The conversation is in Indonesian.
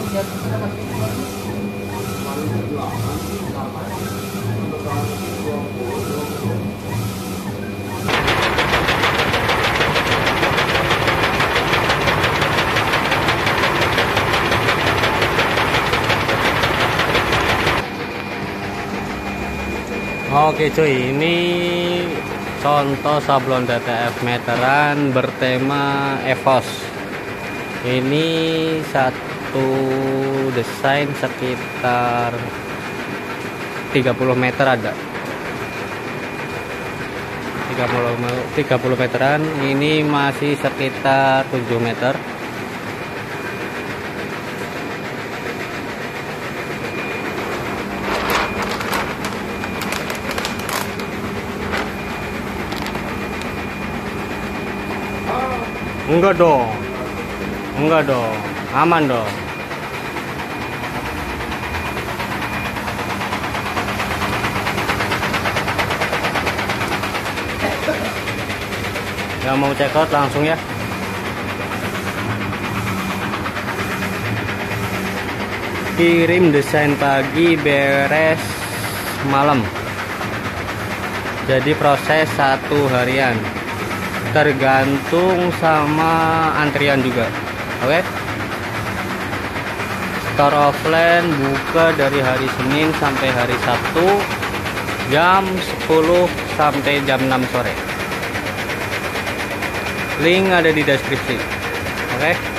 Oke cuy, ini contoh sablon DTF meteran bertema EVOS. Ini satu desain sekitar 30 meter ada. 30 meteran, ini masih sekitar 7 meter. Enggak dong, aman dong. Yang mau check out langsung ya. Kirim desain pagi, beres malam. Jadi proses 1 harian. Tergantung sama antrian juga. Oke. Store offline buka dari hari Senin sampai hari Sabtu jam 10 sampai jam 6 sore. Link ada di deskripsi. Oke.